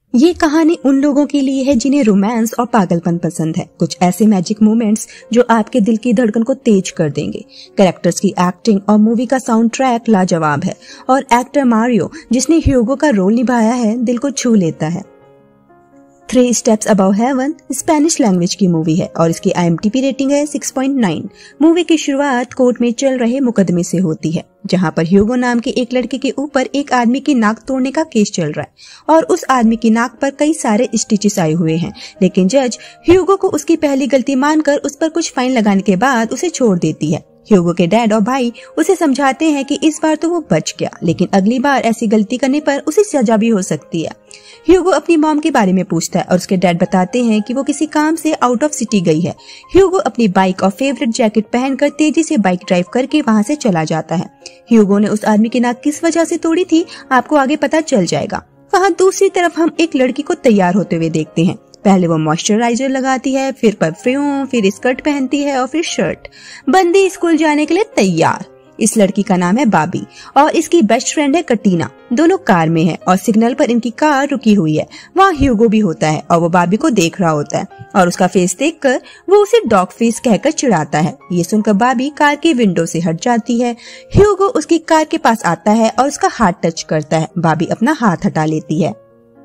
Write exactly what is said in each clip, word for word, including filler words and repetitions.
ये कहानी उन लोगों के लिए है जिन्हें रोमांस और पागलपन पसंद है। कुछ ऐसे मैजिक मोमेंट्स जो आपके दिल की धड़कन को तेज कर देंगे। कैरेक्टर्स की एक्टिंग और मूवी का साउंड ट्रैक लाजवाब है और एक्टर मारियो जिसने ह्यूगो का रोल निभाया है दिल को छू लेता है। Three steps above heaven Spanish language की मूवी है और इसकी I M D B rating है सिक्स पॉइंट नाइन। मूवी की शुरुआत कोर्ट में चल रहे मुकदमे से होती है जहां पर ह्यूगो नाम के एक लड़के के ऊपर एक आदमी की नाक तोड़ने का केस चल रहा है और उस आदमी की नाक पर कई सारे स्टिचेस आए हुए हैं, लेकिन जज ह्यूगो को उसकी पहली गलती मानकर उस पर कुछ फाइन लगाने के बाद उसे छोड़ देती है। ह्यूगो के डैड और भाई उसे समझाते हैं कि इस बार तो वो बच गया, लेकिन अगली बार ऐसी गलती करने पर उसे सजा भी हो सकती है। ह्यूगो अपनी मॉम के बारे में पूछता है और उसके डैड बताते हैं कि वो किसी काम से आउट ऑफ सिटी गई है। ह्यूगो अपनी बाइक और फेवरेट जैकेट पहनकर तेजी से बाइक ड्राइव करके वहाँ से चला जाता है। ह्यूगो ने उस आदमी की नाक किस वजह से तोड़ी थी आपको आगे पता चल जाएगा। वहाँ दूसरी तरफ हम एक लड़की को तैयार होते हुए देखते हैं। पहले वो मॉइस्चराइजर लगाती है, फिर परफ्यूम, फिर स्कर्ट पहनती है और फिर शर्ट। बंदी स्कूल जाने के लिए तैयार। इस लड़की का नाम है बाबी और इसकी बेस्ट फ्रेंड है कटीना। दोनों कार में है और सिग्नल पर इनकी कार रुकी हुई है। वहाँ ह्यूगो भी होता है और वो बाबी को देख रहा होता है और उसका फेस देखकर वो उसे डॉग फेस कहकर चिढ़ाता है। ये सुनकर बाबी कार के विंडो से हट जाती है। ह्यूगो उसकी कार के पास आता है और उसका हाथ टच करता है। बाबी अपना हाथ हटा लेती है।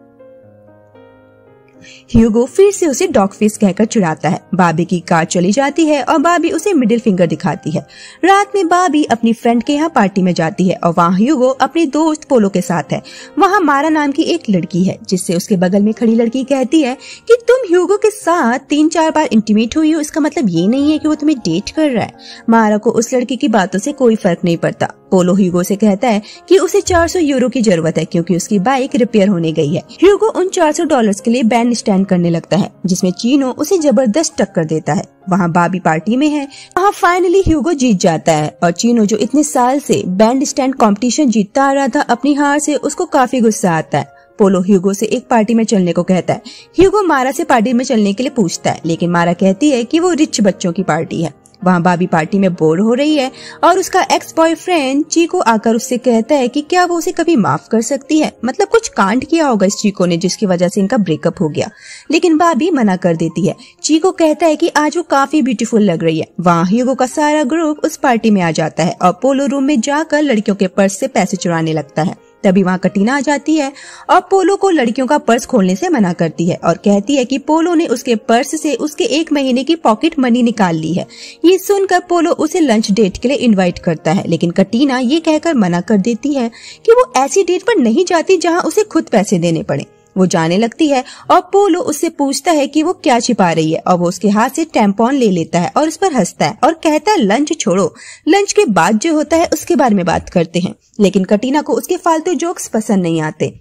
ह्यूगो फिर से उसे डॉग फेस कहकर चिढ़ाता है। बाबी की कार चली जाती है और बाबी उसे मिडिल फिंगर दिखाती है। रात में बाबी अपनी फ्रेंड के यहाँ पार्टी में जाती है और वहाँ ह्यूगो अपने दोस्त पोलो के साथ है। वहाँ मारा नाम की एक लड़की है जिससे उसके बगल में खड़ी लड़की कहती है कि तुम ह्यूगो के साथ तीन चार बार इंटीमेट हुई हो, इसका मतलब ये नहीं है कि वो तुम्हें डेट कर रहा है। मारा को उस लड़की की बातों से कोई फर्क नहीं पड़ता। पोलो ह्यूगो से कहता है कि उसे चार सौ यूरो की जरूरत है क्योंकि उसकी बाइक रिपेयर होने गई है। ह्यूगो उन चार सौ डॉलर्स के लिए बैंड स्टैंड करने लगता है जिसमें चीनो उसे जबरदस्त टक्कर देता है। वहाँ बाबी पार्टी में है। वहाँ फाइनली ह्यूगो जीत जाता है और चीनो जो इतने साल से बैंड स्टैंड कंपटीशन जीतता आ रहा था, अपनी हार से उसको काफी गुस्सा आता है। पोलो ह्यूगो से एक पार्टी में चलने को कहता है। ह्यूगो मारा से पार्टी में चलने के लिए पूछता है, लेकिन मारा कहती है कि वो रिच बच्चों की पार्टी है। वहाँ बाबी पार्टी में बोर हो रही है और उसका एक्स बॉयफ्रेंड चीको आकर उससे कहता है कि क्या वो उसे कभी माफ कर सकती है। मतलब कुछ कांड किया होगा इस चीको ने जिसकी वजह से इनका ब्रेकअप हो गया, लेकिन बाबी मना कर देती है। चीको कहता है कि आज वो काफी ब्यूटीफुल लग रही है। वहाँ ह्यूगो का सारा ग्रुप उस पार्टी में आ जाता है और पोलो रूम में जाकर लड़कियों के पर्स से पैसे चुराने लगता है। तभी वहाँ कटीना आ जाती है और पोलो को लड़कियों का पर्स खोलने से मना करती है और कहती है कि पोलो ने उसके पर्स से उसके एक महीने की पॉकेट मनी निकाल ली है। ये सुनकर पोलो उसे लंच डेट के लिए इनवाइट करता है, लेकिन कटीना ये कहकर मना कर देती है कि वो ऐसी डेट पर नहीं जाती जहाँ उसे खुद पैसे देने पड़े। वो जाने लगती है और पोलो उससे पूछता है कि वो क्या छिपा रही है और वो उसके हाथ से टैम्पॉन ले लेता है और उस पर हंसता है और कहता है लंच छोड़ो, लंच के बाद जो होता है उसके बारे में बात करते हैं। लेकिन कटीना को उसके फालतू जोक्स पसंद नहीं आते।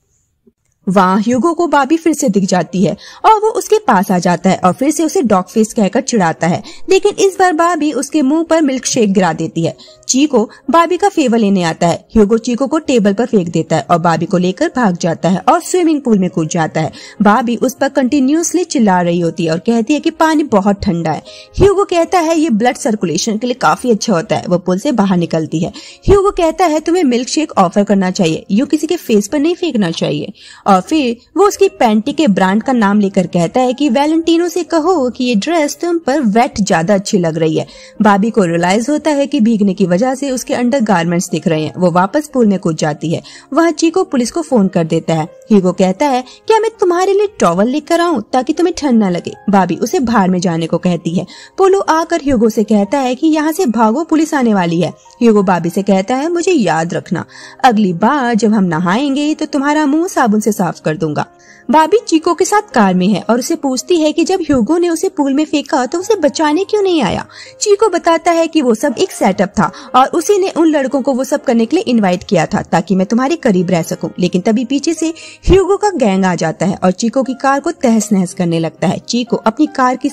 वहाँ ह्यूगो को बाबी फिर से दिख जाती है और वो उसके पास आ जाता है और फिर से उसे डॉग फेस कहकर चिढ़ाता है, लेकिन इस बार बाबी उसके मुंह पर मिल्क शेक गिरा देती है। चीको बाबी का फेवर लेने आता है। ह्यूगो चीको को टेबल पर फेंक देता है और बाबी को लेकर भाग जाता है और स्विमिंग पूल में कूद जाता है। बाबी उस पर कंटिन्यूअसली चिल्ला रही होती है और कहती है कि पानी बहुत ठंडा है। ह्यूगो कहता है ये ब्लड सर्कुलेशन के लिए काफी अच्छा होता है। वो पुल से बाहर निकलती है। ह्यूगो कहता है तुम्हें मिल्क शेक ऑफर करना चाहिए, यूं किसी के फेस पर नहीं फेंकना चाहिए। और फिर वो उसकी पैंटी के ब्रांड का नाम लेकर कहता है कि वैलेंटिनो से कहो कि ये ड्रेस तुम पर वेट ज्यादा अच्छी लग रही है। बाबी को रियलाइज होता है कि भीगने की वजह से उसके अंडर गारमेंट्स दिख रहे हैं। वो वापस पूल में कूद जाती है। वहाँ चीको पुलिस को फोन कर देता है। ह्यूगो कहता है क्या मैं तुम्हारे लिए टॉवल लेकर आऊं ताकि तुम्हें ठंड न लगे। बाबी उसे बाहर में जाने को कहती है। पोलो आकर ह्यूगो से कहता है कि यहाँ से भागो, पुलिस आने वाली है। ह्यूगो बाबी से कहता है मुझे याद रखना, अगली बार जब हम नहाएंगे तो तुम्हारा मुंह साबुन से साफ कर दूंगा। बाबी चीको के साथ कार में है और उसे पूछती है कि जब ह्यूगो ने उसे पूल में फेंका तो उसे बचाने क्यों नहीं आया। चीको बताता है कि वो सब एक सेटअप था और उसी ने उन लड़कों को वो सब करने के लिए इनवाइट किया था ताकि मैं तुम्हारे करीब रह सकूं। लेकिन तभी पीछे से ह्यूगो का गैंग आ जाता है और चीको की कार को तहस नहस करने लगता है। चीको अपनी कार की स्पीड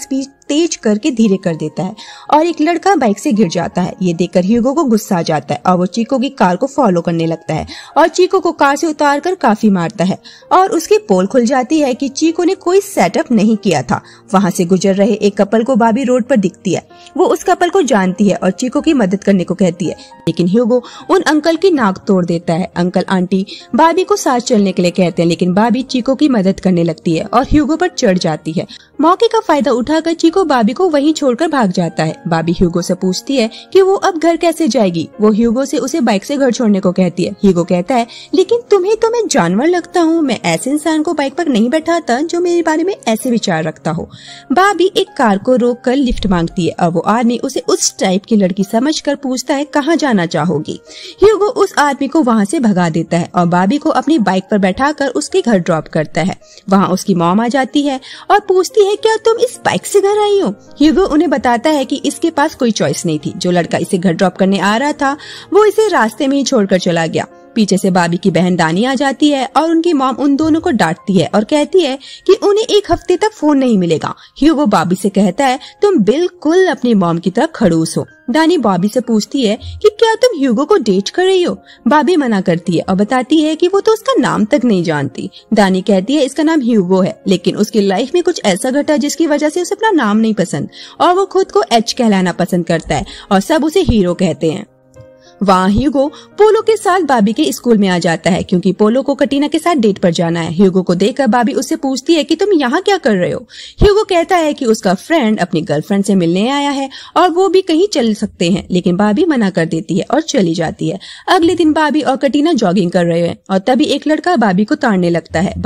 तेज करके धीरे कर देता है और एक लड़का बाइक से गिर जाता है। ये देखकर ह्यूगो को गुस्सा आ जाता है और वो चीको की कार को फॉलो करने लगता है और चीको को कार से उतार कर काफी मारता है और उसकी पोल खुल जाती है कि चीको ने कोई सेटअप नहीं किया था। वहाँ से गुजर रहे एक कपल को बाबी रोड पर दिखती है। वो उस कपल को जानती है और चीको की मदद करने को कहती है, लेकिन ह्यूगो उन अंकल की नाक तोड़ देता है। अंकल आंटी बाबी को साथ चलने के लिए कहते हैं, लेकिन बाबी चीको की मदद करने लगती है और ह्यूगो पर चढ़ जाती है। मौके का फायदा उठाकर चीको बाबी को वहीं छोड़कर भाग जाता है। बाबी ह्यूगो से पूछती है कि वो अब घर कैसे जाएगी। वो ह्यूगो से उसे बाइक से घर छोड़ने को कहती है। ह्यूगो कहता है, लेकिन तुम्हें तो मैं जानवर लगता हूँ, मैं ऐसे इंसान को बाइक पर नहीं बैठाता जो मेरे बारे में ऐसे विचार रखता हो। बाबी एक कार को रोक कर लिफ्ट मांगती है और वो आदमी उसे उस टाइप की लड़की समझकर पूछता है, कहाँ जाना चाहोगी। ह्यूगो उस आदमी को वहाँ से भगा देता है और बाबी को अपनी बाइक पर बैठाकर उसके घर ड्रॉप करता है। वहाँ उसकी मॉम आ जाती है और पूछती है, क्या तुम इस बाइक से घर आई हो। ह्यूगो उन्हें बताता है कि इसके पास कोई चॉइस नहीं थी। जो लड़का इसे घर ड्रॉप करने आ रहा था वो इसे रास्ते में ही छोड़कर चला गया। पीछे से बाबी की बहन दानी आ जाती है और उनकी मॉम उन दोनों को डांटती है और कहती है कि उन्हें एक हफ्ते तक फोन नहीं मिलेगा। ह्यूगो बाबी से कहता है, तुम बिल्कुल अपनी मॉम की तरह खड़ूस हो। दानी बॉबी से पूछती है कि क्या तुम ह्यूगो को डेट कर रही हो। बाबी मना करती है और बताती है कि वो तो उसका नाम तक नहीं जानती। दानी कहती है, इसका नाम ह्यूगो है, लेकिन उसकी लाइफ में कुछ ऐसा घटा जिसकी वजह से उसे अपना नाम नहीं पसंद और वो खुद को एच कहलाना पसंद करता है और सब उसे हीरो कहते हैं। वहाँ ह्यूगो पोलो के साथ बाबी के स्कूल में आ जाता है क्योंकि पोलो को कटीना के साथ डेट पर जाना है। ह्यूगो को देखकर बाबी उससे पूछती है कि तुम यहाँ क्या कर रहे हो। ह्यूगो कहता है कि उसका फ्रेंड अपनी गर्लफ्रेंड से मिलने आया है और वो भी कहीं चल सकते हैं, लेकिन बाबी मना कर देती है और चली जाती है। अगले दिन बाबी और कटीना जॉगिंग कर रहे हैं और तभी एक लड़का बाबी को ताड़ने लगता है।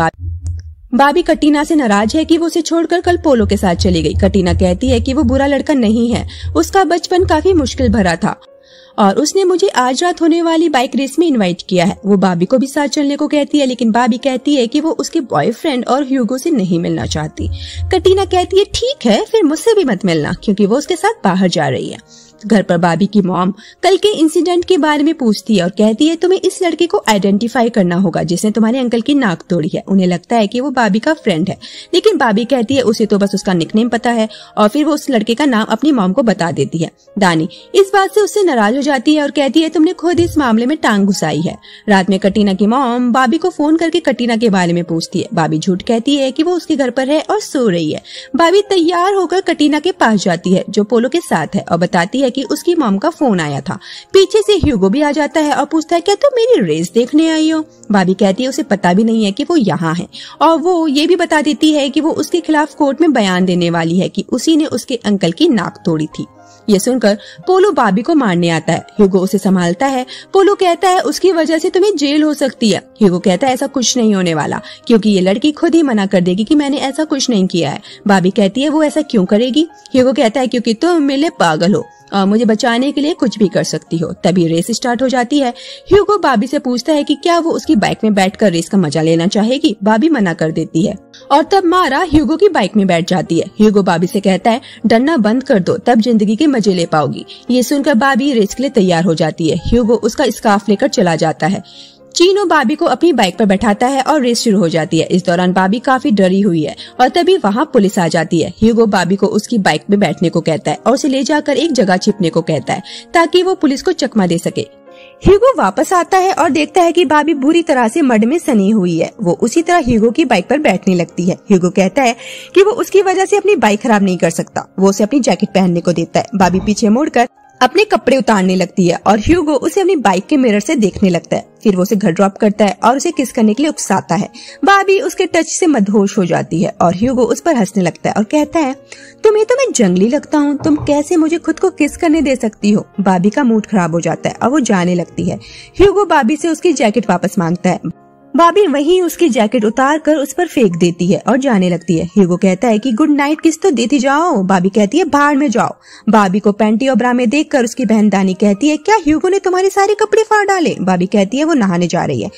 बाबी कटीना से नाराज है कि वो उसे छोड़कर कल पोलो के साथ चली गई। कटीना कहती है कि वो बुरा लड़का नहीं है, उसका बचपन काफी मुश्किल भरा था और उसने मुझे आज रात होने वाली बाइक रेस में इनवाइट किया है। वो बाबी को भी साथ चलने को कहती है, लेकिन बाबी कहती है कि वो उसके बॉयफ्रेंड और ह्यूगो से नहीं मिलना चाहती। कटीना कहती है, ठीक है फिर मुझसे भी मत मिलना, क्योंकि वो उसके साथ बाहर जा रही है। घर पर बाबी की मॉम कल के इंसिडेंट के बारे में पूछती है और कहती है, तुम्हें इस लड़के को आइडेंटिफाई करना होगा जिसने तुम्हारे अंकल की नाक तोड़ी है। उन्हें लगता है कि वो बाबी का फ्रेंड है, लेकिन बाबी कहती है उसे तो बस उसका निकनेम पता है और फिर वो उस लड़के का नाम अपनी मॉम को बता देती है। दानी इस बात से उससे नाराज हो जाती है और कहती है, तुमने खुद इस मामले में टांग घुसाई है। रात में कटीना की मॉम बाबी को फोन करके कटीना के बारे में पूछती है। बाबी झूठ कहती है कि वो उसके घर पर है और सो रही है। बाबी तैयार होकर कटीना के पास जाती है जो पोलो के साथ है और बताती है कि उसकी मॉम का फोन आया था। पीछे से ह्यूगो भी आ जाता है और पूछता है, क्या तुम मेरी रेस देखने आई हो। बाबी कहती है उसे पता भी नहीं है कि वो यहाँ है और वो ये भी बता देती है कि वो उसके खिलाफ कोर्ट में बयान देने वाली है कि उसी ने उसके अंकल की नाक तोड़ी थी। ये सुनकर पोलो बाबी को मारने आता है। ह्यूगो उसे संभालता है। पोलो कहता है, उसकी वजह से तुम्हें जेल हो सकती है। ह्यूगो कहता है, ऐसा कुछ नहीं होने वाला, क्योंकि ये लड़की खुद ही मना कर देगी कि मैंने ऐसा कुछ नहीं किया है। बाबी कहती है, वो ऐसा क्यों करेगी। ह्यूगो कहता है, क्योंकि तुम मेरे लिए पागल हो और मुझे बचाने के लिए कुछ भी कर सकती हो। तभी रेस स्टार्ट हो जाती है। ह्यूगो बाबी से पूछता है कि क्या वो उसकी बाइक में बैठकर रेस का मजा लेना चाहेगी। बाबी मना कर देती है और तब मारा ह्यूगो की बाइक में बैठ जाती है। ह्यूगो बाबी से कहता है, डरना बंद कर दो, तब जिंदगी के मजे ले पाओगी। ये सुनकर बाबी रेस के लिए तैयार हो जाती है। ह्यूगो उसका स्कार्फ लेकर चला जाता है। चीनो बाबी को अपनी बाइक पर बैठाता है और रेस शुरू हो जाती है। इस दौरान बाबी काफी डरी हुई है और तभी वहाँ पुलिस आ जाती है। ह्यूगो बाबी को उसकी बाइक में बैठने को कहता है और उसे ले जाकर एक जगह छिपने को कहता है ताकि वो पुलिस को चकमा दे सके। ह्यूगो वापस आता है और देखता है कि बाबी बुरी तरह से मड में सनी हुई है। वो उसी तरह ह्यूगो की बाइक पर बैठने लगती है। ह्यूगो कहता है कि वो उसकी वजह से अपनी बाइक खराब नहीं कर सकता। वो उसे अपनी जैकेट पहनने को देता है। बाबी पीछे मुड़कर अपने कपड़े उतारने लगती है और ह्यूगो उसे अपनी बाइक के मिरर से देखने लगता है। फिर वो उसे घर ड्रॉप करता है और उसे किस करने के लिए उकसाता है। बाबी उसके टच से मदहोश हो जाती है और ह्यूगो उस पर हंसने लगता है और कहता है, तुम्हें तो मैं जंगली लगता हूँ, तुम कैसे मुझे खुद को किस करने दे सकती हो। बाबी का मूड खराब हो जाता है और वो जाने लगती है। ह्यूगो बाबी से उसकी जैकेट वापस मांगता है। बाबी वहीं उसकी जैकेट उतार कर उस पर फेंक देती है और जाने लगती है। ह्यूगो कहता है कि गुड नाइट किस तो देती जाओ। बाबी कहती है, बाहर में जाओ। बाबी को पैंटी और ब्रा में देखकर उसकी बहन दानी कहती है, क्या ह्यूगो ने तुम्हारे सारे कपड़े फाड़ डाले। बाबी कहती है वो नहाने जा रही है।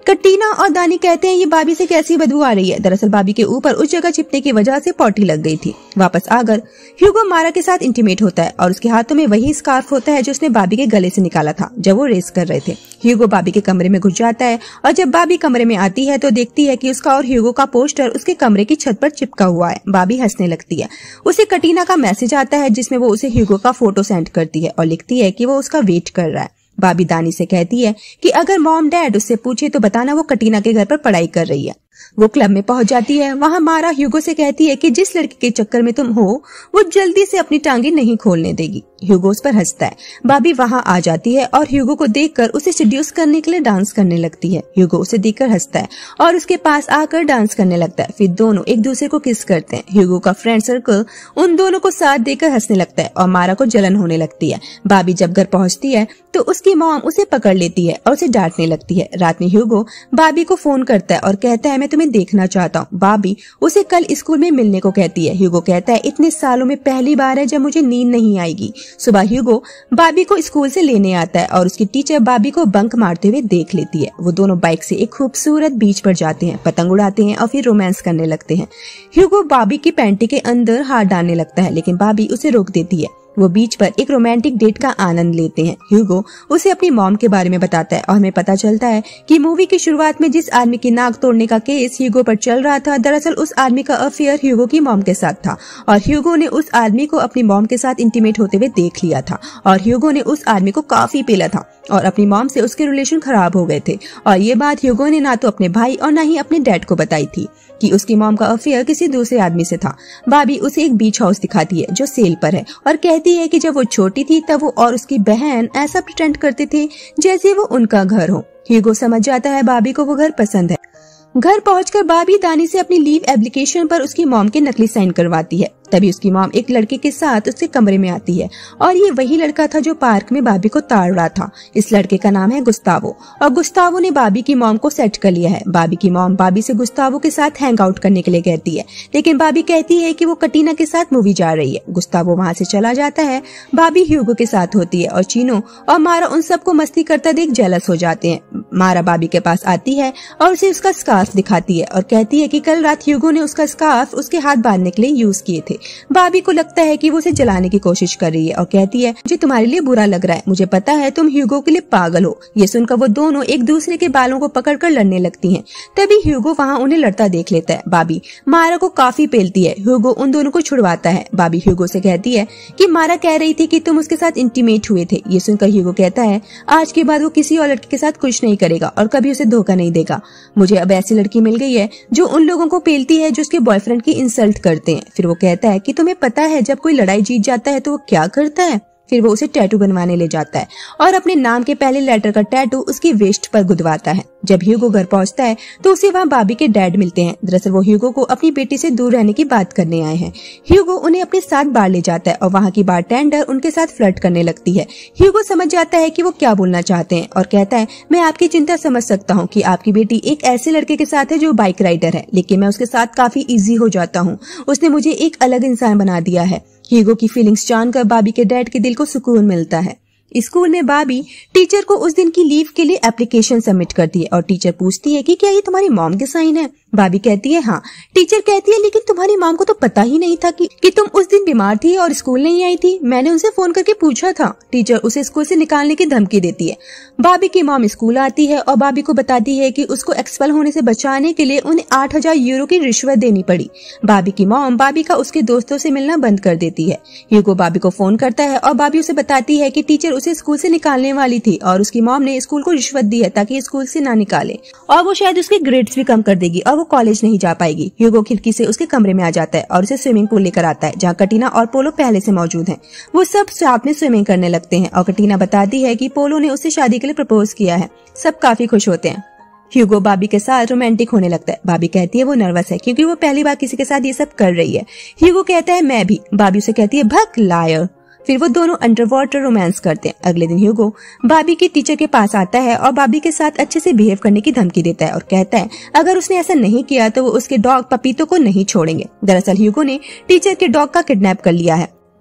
कटीना और दानी कहते हैं ये बाबी से कैसी बदबू आ रही है। दरअसल बाबी के ऊपर उस जगह चिपने की वजह से पॉटी लग गई थी। वापस आकर ह्यूगो मारा के साथ इंटीमेट होता है और उसके हाथों में वही स्कार्फ होता है जो उसने बाबी के गले से निकाला था जब वो रेस कर रहे थे। ह्यूगो बाबी के कमरे में घुस जाता है और जब बाबी कमरे में आती है तो देखती है कि उसका और ह्यूगो का पोस्टर उसके कमरे की छत पर चिपका हुआ है। बाबी हंसने लगती है। उसे कटीना का मैसेज आता है जिसमें वो उसे ह्यूगो का फोटो सेंड करती है और लिखती है कि वो उसका वेट कर रहा है। बाबी दानी से कहती है कि अगर मॉम डैड उससे पूछे तो बताना वो कटीना के घर पर पढ़ाई कर रही है। वो क्लब में पहुंच जाती है। वहां मारा ह्यूगो से कहती है कि जिस लड़के के चक्कर में तुम हो वो जल्दी से अपनी टांगे नहीं खोलने देगी। ह्यूगो उस पर हंसता है। बाबी वहां आ जाती है और ह्यूगो को देखकर उसे सेड्यूस करने के लिए डांस करने लगती है। ह्यूगो उसे देखकर हंसता है और उसके पास आकर डांस करने लगता है। फिर दोनों एक दूसरे को किस करते हैं। ह्यूगो का फ्रेंड सर्कल उन दोनों को साथ देकर हंसने लगता है और मारा को जलन होने लगती है। बाबी जब घर पहुंचती है तो उसकी मॉम उसे पकड़ लेती है और उसे डांटने लगती है। रात में ह्यूगो बाबी को फोन करता है और कहता है मैं तुम्हें देखना चाहता हूँ। बाबी उसे कल स्कूल में मिलने को कहती है। ह्यूगो कहता है इतने सालों में पहली बार है जब मुझे नींद नहीं आएगी। सुबह ह्यूगो बाबी को स्कूल से लेने आता है और उसकी टीचर बाबी को बंक मारते हुए देख लेती है। वो दोनों बाइक से एक खूबसूरत बीच पर जाते हैं, पतंग उड़ाते हैं और फिर रोमांस करने लगते हैं। ह्यूगो बाबी की पैंटी के अंदर हाथ डालने लगता है लेकिन बाबी उसे रोक देती है। वो बीच पर एक रोमांटिक डेट का आनंद लेते हैं। ह्यूगो उसे अपनी मॉम के बारे में बताता है और हमें पता चलता है कि मूवी की शुरुआत में जिस आदमी की नाक तोड़ने का केस ह्यूगो पर चल रहा था दरअसल उस आदमी का अफेयर ह्यूगो की मॉम के साथ था और ह्यूगो ने उस आदमी को अपनी मॉम के साथ इंटीमेट होते हुए देख लिया था और ह्यूगो ने उस आदमी को काफी पेला था और अपनी मॉम से उसके रिलेशन खराब हो गए थे और ये बात ह्यूगो ने ना तो अपने भाई और ना ही अपने डैड को बताई थी कि उसकी मॉम का अफेयर किसी दूसरे आदमी से था। बाबी उसे एक बीच हाउस दिखाती है जो सेल पर है और कहती है कि जब वो छोटी थी तब वो और उसकी बहन ऐसा प्रिटेंड करते थे जैसे वो उनका घर हो। ह्यूगो समझ जाता है बाबी को वो घर पसंद है। घर पहुंचकर बाबी दानी से अपनी लीव एप्लीकेशन पर उसकी मॉम के नकली साइन करवाती है। तभी उसकी मॉम एक लड़के के साथ उसके कमरे में आती है और ये वही लड़का था जो पार्क में बाबी को ताड़ रहा था। इस लड़के का नाम है गुस्तावो और गुस्तावो ने बाबी की मॉम को सेट कर लिया है। बाबी की मॉम बाबी से गुस्तावो के साथ हैंग आउट करने के लिए कहती है लेकिन बाबी कहती है कि वो कटीना के साथ मूवी जा रही है। गुस्तावो वहाँ से चला जाता है। बाबी ह्यूगो के साथ होती है और चीनो और मारा उन सबको मस्ती करता देख जेलस हो जाते हैं। मारा बाबी के पास आती है और उसे उसका स्कार्फ दिखाती है और कहती है कि कल रात ह्यूगो ने उसका स्कार्फ उसके हाथ बांधने के लिए यूज किए थे। बाबी को लगता है कि वो उसे जलाने की कोशिश कर रही है और कहती है मुझे तुम्हारे लिए बुरा लग रहा है, मुझे पता है तुम ह्यूगो के लिए पागल हो। ये सुनकर वो दोनों एक दूसरे के बालों को पकड़कर लड़ने लगती हैं। तभी ह्यूगो वहाँ उन्हें लड़ता देख लेता है। बाबी मारा को काफी पेलती है। ह्यूगो उन दोनों को छुड़वाता है। बाबी ह्यूगो से कहती है कि मारा कह रही थी कि तुम उसके साथ इंटीमेट हुए थे। ये सुनकर ह्यूगो कहता है आज के बाद वो किसी और लड़के के साथ कुछ नहीं करेगा और कभी उसे धोखा नहीं देगा। मुझे अब ऐसी लड़की मिल गई है जो उन लोगों को पेलती है जो उसके बॉयफ्रेंड की इंसल्ट करते हैं। फिर वो कहता है कि तुम्हें पता है जब कोई लड़ाई जीत जाता है तो वो क्या करता है। फिर वो उसे टैटू बनवाने ले जाता है और अपने नाम के पहले लेटर का टैटू उसकी वेस्ट पर गुदवाता है। जब ह्यूगो घर पहुंचता है तो उसे वहाँ बाबी के डैड मिलते हैं। दरअसल वो ह्यूगो को अपनी बेटी से दूर रहने की बात करने आए हैं। ह्यूगो उन्हें अपने साथ बार ले जाता है और वहाँ की बारटेंडर उनके साथ फ्लर्ट करने लगती है। ह्यूगो समझ जाता है कि वो क्या बोलना चाहते हैं और कहता है मैं आपकी चिंता समझ सकता हूँ कि आपकी बेटी एक ऐसे लड़के के साथ है जो बाइक राइडर है, लेकिन मैं उसके साथ काफी इजी हो जाता हूँ। उसने मुझे एक अलग इंसान बना दिया है। ह्यूगो की फीलिंग्स जानकर बाबी के डैड के दिल को सुकून मिलता है। स्कूल में बाबी टीचर को उस दिन की लीव के लिए एप्लीकेशन सबमिट करती है और टीचर पूछती है कि क्या ये तुम्हारी मॉम के साइन है। बाबी कहती है हाँ। टीचर कहती है लेकिन तुम्हारी मॉम को तो पता ही नहीं था कि, कि तुम उस दिन बीमार थी और स्कूल नहीं आई थी। मैंने उनसे फोन करके पूछा था। टीचर उसे स्कूल से निकालने की धमकी देती है। बाबी की मॉम स्कूल आती है और बाबी को बताती है कि उसको एक्सपेल होने से बचाने के लिए उन्हें आठ हजार यूरो की रिश्वत देनी पड़ी। बाबी की मॉम बाबी का उसके दोस्तों से मिलना बंद कर देती है। ह्यूगो बाबी को फोन करता है और बाबी उसे बताती है कि टीचर उसे स्कूल से निकालने वाली थी और उसकी मॉम ने स्कूल को रिश्वत दी है ताकि स्कूल से ना निकाले और वो शायद उसके ग्रेड्स भी कम कर देगी और वो कॉलेज नहीं जा पाएगी। ह्यूगो खिड़की से उसके कमरे में आ जाता है और उसे स्विमिंग पूल लेकर आता है जहाँ कटीना और पोलो पहले से मौजूद हैं। वो सब साथ में स्विमिंग करने लगते हैं और कटीना बताती है कि पोलो ने उससे शादी के लिए प्रपोज किया है। सब काफी खुश होते हैं। ह्यूगो बाबी के साथ रोमांटिक होने लगता है। बाबी कहती है वो नर्वस है क्योंकि वो पहली बार किसी के साथ ये सब कर रही है। ह्यूगो कहता है मैं भी। बाबी उसे कहती है भक लायर। फिर वो दोनों अंडर वाटर रोमांस करते हैं। अगले दिन ह्यूगो बाबी के टीचर के पास आता है और बाबी के साथ अच्छे से बिहेव करने की धमकी देता है और कहता है अगर उसने ऐसा नहीं किया तो वो उसके डॉग पपीतो को नहीं छोड़ेंगे। दरअसल ह्यूगो ने टीचर के डॉग का किडनैप कर लिया है।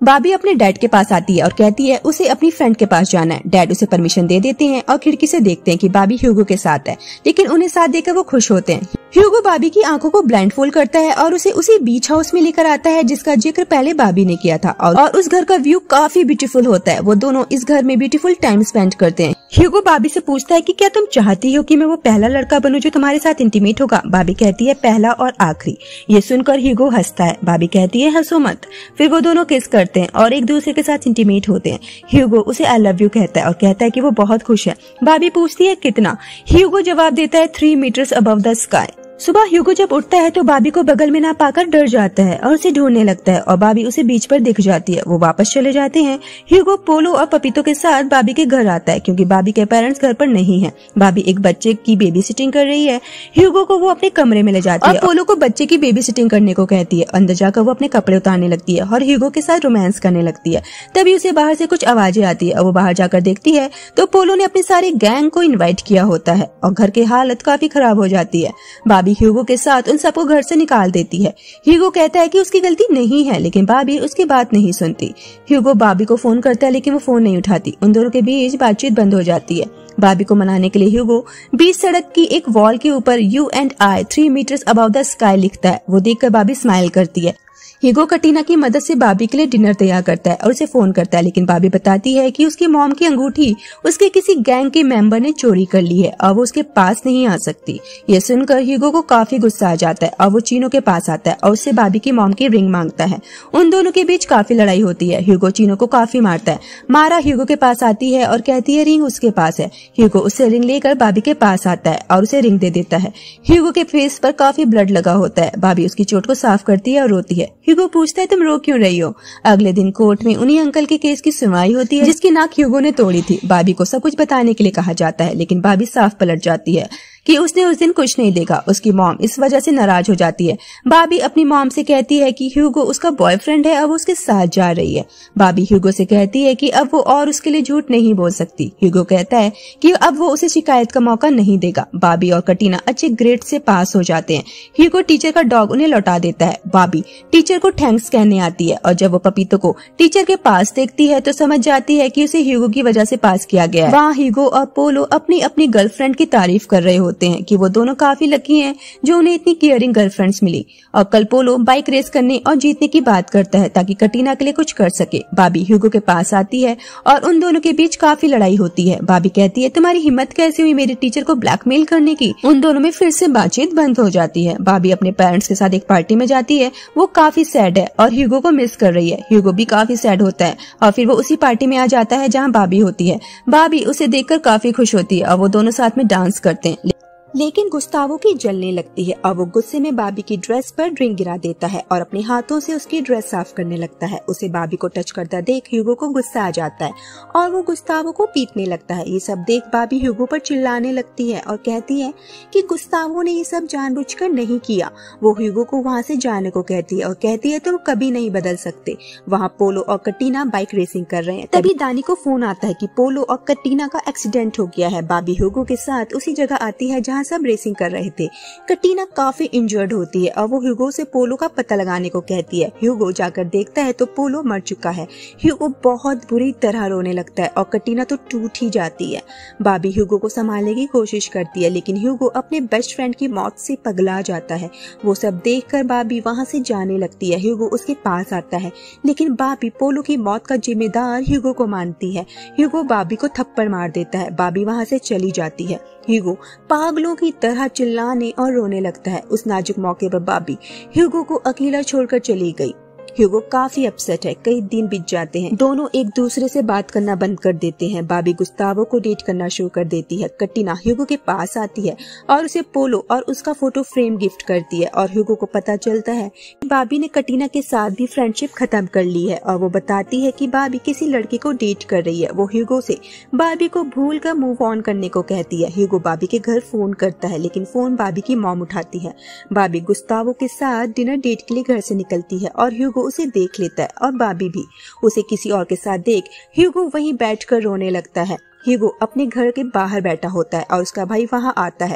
बाबी अपने डैड के पास आती है और कहती है उसे अपनी फ्रेंड के पास जाना है। डैड उसे परमिशन दे देते हैं और खिड़की से देखते हैं कि बाबी ह्यूगो के साथ है, लेकिन उन्हें साथ देकर वो खुश होते हैं। ह्यूगो बाबी की आंखों को ब्लाइंडफोल्ड करता है और उसे उसी बीच हाउस में लेकर आता है जिसका जिक्र पहले बाबी ने किया था, और, और उस घर का व्यू काफी ब्यूटीफुल होता है। वो दोनों इस घर में ब्यूटीफुल टाइम स्पेंड करते हैं। ह्यूगो बाबी से पूछता है कि क्या तुम चाहती हो कि मैं वो पहला लड़का बनूं जो तुम्हारे साथ इंटीमेट होगा। बाबी कहती है पहला और आखिरी। ये सुनकर ह्यूगो हंसता है। बाबी कहती है हंसो मत। फिर वो दोनों किस करते हैं और एक दूसरे के साथ इंटीमेट होते हैं। ह्यूगो उसे आई लव यू कहता है और कहता है कि वो बहुत खुश है। बाबी पूछती है कितना। ह्यूगो जवाब देता है three meters above the sky. सुबह ह्यूगो जब उठता है तो बाबी को बगल में ना पाकर डर जाता है और उसे ढूंढने लगता है और बाबी उसे बीच पर दिख जाती है। वो वापस चले जाते हैं। ह्यूगो पोलो और पपीतो के साथ बाबी के घर आता है क्योंकि बाबी के पेरेंट्स घर पर नहीं हैं। बाबी एक बच्चे की बेबी सिटिंग कर रही है। ह्यूगो को वो अपने कमरे में ले जाती है और पोलो को बच्चे की बेबी सिटिंग करने को कहती है। अंदर जाकर वो अपने कपड़े उतारने लगती है और ह्यूगो के साथ रोमांस करने लगती है। तभी उसे बाहर से कुछ आवाजें आती है और वो बाहर जाकर देखती है तो पोलो ने अपनी सारी गैंग को इन्वाइट किया होता है और घर की हालत काफी खराब हो जाती है। बाबी ह्यूगो के साथ उन सबको घर से निकाल देती है। ह्यूगो कहता है कि उसकी गलती नहीं है, लेकिन बाबी उसकी बात नहीं सुनती। ह्यूगो बाबी को फोन करता है लेकिन वो फोन नहीं उठाती। उन दोनों के बीच बातचीत बंद हो जाती है। बाबी को मनाने के लिए ह्यूगो बीच सड़क की एक वॉल के ऊपर you and I three meters above the sky लिखता है। वो देखकर बाबी स्माइल करती है। ह्यूगो कटीना की मदद से बाबी के लिए डिनर तैयार करता है और उसे फोन करता है, लेकिन बाबी बताती है कि उसकी मॉम की अंगूठी उसके किसी गैंग के मेंबर ने चोरी कर ली है और वो उसके पास नहीं आ सकती। ये सुनकर ह्यूगो को काफी गुस्सा आ जाता है और वो चीनो के पास आता है और उससे बाबी की मॉम की रिंग मांगता है। उन दोनों के बीच काफी लड़ाई होती है। ह्यूगो चीनो को काफी मारता है। मारा ह्यूगो के पास आती है और कहती है रिंग उसके पास है। ह्यूगो उससे रिंग लेकर बाबी के पास आता है और उसे रिंग दे देता है। ह्यूगो के फेस पर काफी ब्लड लगा होता है। बाबी उसकी चोट को साफ करती है और रोती है। ह्यूगो पूछता है तुम रो क्यों रही हो। अगले दिन कोर्ट में उन्हीं अंकल के केस की सुनवाई होती है जिसकी नाक ह्यूगो ने तोड़ी थी। बाबी को सब कुछ बताने के लिए कहा जाता है, लेकिन बाबी साफ पलट जाती है कि उसने उस दिन कुछ नहीं देखा। उसकी मॉम इस वजह से नाराज हो जाती है। बाबी अपनी मॉम से कहती है कि ह्यूगो उसका बॉयफ्रेंड है, अब वो उसके साथ जा रही है। बाबी ह्यूगो से कहती है कि अब वो और उसके लिए झूठ नहीं बोल सकती। ह्यूगो कहता है कि अब वो उसे शिकायत का मौका नहीं देगा। बाबी और कटीना अच्छे ग्रेड से पास हो जाते हैं। ह्यूगो टीचर का डॉग उन्हें लौटा देता है। बाबी टीचर को थैंक्स कहने आती है और जब वो पपीतो को टीचर के पास देखती है तो समझ जाती है कि उसे ह्यूगो की वजह से पास किया गया है। वहाँ ह्यूगो और पोलो अपनी अपनी गर्लफ्रेंड की तारीफ कर रहे होते हैं कि वो दोनों काफी लकी हैं जो उन्हें इतनी केयरिंग गर्लफ्रेंड्स मिली। और कल पोलो बाइक रेस करने और जीतने की बात करता है ताकि कटीना के लिए कुछ कर सके। बाबी ह्यूगो के पास आती है और उन दोनों के बीच काफी लड़ाई होती है। बाबी कहती है तुम्हारी हिम्मत कैसे हुई मेरे टीचर को ब्लैकमेल करने की। उन दोनों में फिर से बातचीत बंद हो जाती है। बाबी अपने पेरेंट्स के साथ एक पार्टी में जाती है। वो काफी सैड है और ह्यूगो को मिस कर रही है। ह्यूगो भी काफी सैड होता है और फिर वो उसी पार्टी में आ जाता है जहाँ बाबी होती है। बाबी उसे देखकर काफी खुश होती है और वो दोनों साथ में डांस करते हैं, लेकिन गुस्तावो की जलने लगती है और वो गुस्से में बाबी की ड्रेस पर ड्रिंक गिरा देता है और अपने हाथों से उसकी ड्रेस साफ करने लगता है। उसे बाबी को टच करता देख ह्यूगो को गुस्सा आ जाता है और वो गुस्तावो को पीटने लगता है। ये सब देख बाबी ह्यूगो पर चिल्लाने लगती है और कहती है कि गुस्तावो ने ये सब जानबूझकर नहीं किया। वो ह्यूगो को वहाँ से जाने को कहती है और कहती है तुम कभी नहीं बदल सकते। वहाँ पोलो और कटीना बाइक रेसिंग कर रहे हैं। तभी दानी को फोन आता है कि पोलो और कटीना का एक्सीडेंट हो गया है। बाबी ह्यूगो के साथ उसी जगह आती है जहाँ सब रेसिंग कर रहे थे। कटीना काफी इंजर्ड होती है और वो ह्यूगो से पोलो का पता लगाने को कहती है। ह्यूगो जाकर देखता है तो पोलो मर चुका है। ह्यूगो बहुत बुरी तरह रोने लगता है और कटीना तो टूट ही जाती है। बाबी ह्यूगो को संभालने की कोशिश करती है, लेकिन ह्यूगो अपने बेस्ट फ्रेंड की मौत से पगला जाता है। वो सब देखकर बाबी वहाँ से जाने लगती है। ह्यूगो उसके पास आता है, लेकिन बाबी पोलो की मौत का जिम्मेदार ह्यूगो को मानती है। ह्यूगो बाबी को थप्पड़ मार देता है। बाबी वहाँ से चली जाती है। ह्यूगो पागलों की तरह चिल्लाने और रोने लगता है। उस नाजुक मौके पर बाबी ह्यूगो को अकेला छोड़कर चली गई। ह्यूगो काफी अपसेट है। कई दिन बीत जाते हैं। दोनों एक दूसरे से बात करना बंद कर देते हैं। बाबी गुस्तावो को डेट करना शुरू कर देती है। कटीना ह्यूगो के पास आती है और उसे पोलो और उसका फोटो फ्रेम गिफ्ट करती है और ह्यूगो को पता चलता है कि बाबी ने कटीना के साथ भी फ्रेंडशिप खत्म कर ली है और वो बताती है कि बाबी किसी लड़के को डेट कर रही है। वो ह्यूगो से बाबी को भूल कर मूव ऑन करने को कहती है। ह्यूगो बाबी के घर फोन करता है, लेकिन फोन बाबी की मॉम उठाती है। बाबी गुस्तावो के साथ डिनर डेट के लिए घर से निकलती है और ह्यूगो उसे देख लेता है और बाबी भी उसे किसी और के साथ देख ह्यूगो वहीं बैठकर रोने लगता है। ह्यूगो अपने घर के बाहर बैठा होता है और उसका भाई वहां आता है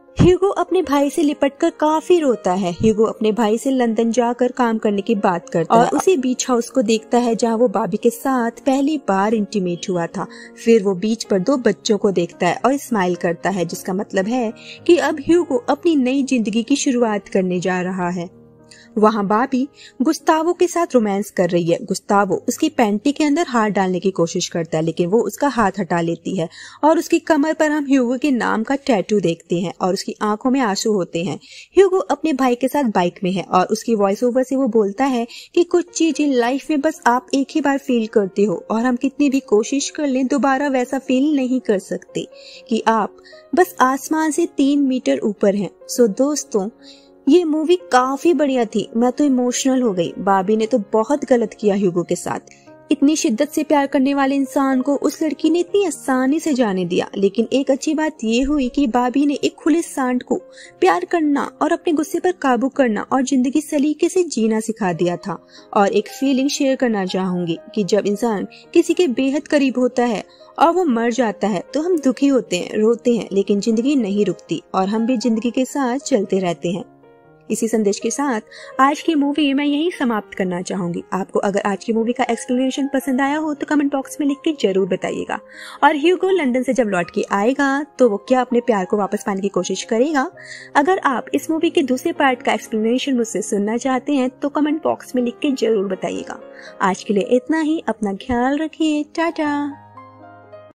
ह्यूगो अपने भाई से लिपटकर काफी रोता है। ह्यूगो अपने भाई से लंदन जाकर काम करने की बात करता है और उसी बीच हाउस को देखता है जहाँ वो बाबी के साथ पहली बार इंटीमेट हुआ था। फिर वो बीच पर दो बच्चों को देखता है और स्माइल करता है, जिसका मतलब है कि अब ह्यूगो अपनी नई जिंदगी की शुरुआत करने जा रहा है। वहाँ बाबी गुस्तावो के साथ रोमांस कर रही है। गुस्तावो उसकी पैंटी के अंदर हाथ डालने की कोशिश करता है, लेकिन वो उसका हाथ हटा लेती है और उसकी कमर पर हम ह्यूगो के नाम का टैटू देखते हैं और उसकी आंखों में आंसू होते हैं। ह्यूगो अपने भाई के साथ बाइक में है और उसकी वॉइस ओवर से वो बोलता है कि कुछ चीजें लाइफ में बस आप एक ही बार फील करते हो और हम कितनी भी कोशिश कर लें दोबारा वैसा फील नहीं कर सकते, कि आप बस आसमान से तीन मीटर ऊपर हैं। सो दोस्तों, ये मूवी काफी बढ़िया थी। मैं तो इमोशनल हो गई। बाबी ने तो बहुत गलत किया ह्यूगो के साथ। इतनी शिद्दत से प्यार करने वाले इंसान को उस लड़की ने इतनी आसानी से जाने दिया। लेकिन एक अच्छी बात ये हुई कि बाबी ने एक खुले सांड को प्यार करना और अपने गुस्से पर काबू करना और जिंदगी सलीके से जीना सिखा दिया था। और एक फीलिंग शेयर करना चाहूंगी कि जब इंसान किसी के बेहद करीब होता है और वो मर जाता है तो हम दुखी होते हैं, रोते हैं, लेकिन जिंदगी नहीं रुकती और हम भी जिंदगी के साथ चलते रहते हैं। इसी संदेश के साथ आज की मूवी मैं यहीं समाप्त करना चाहूंगी। आपको अगर आज की मूवी का एक्सप्लेनेशन पसंद आया हो तो कमेंट बॉक्स में लिख के जरूर बताइएगा। और ह्यूगो लंदन से जब लौट के आएगा तो वो क्या अपने प्यार को वापस पाने की कोशिश करेगा? अगर आप इस मूवी के दूसरे पार्ट का एक्सप्लेनेशन मुझसे सुनना चाहते हैं तो कमेंट बॉक्स में लिख के जरूर बताइएगा। आज के लिए इतना ही। अपना ख्याल रखिए। टाटा।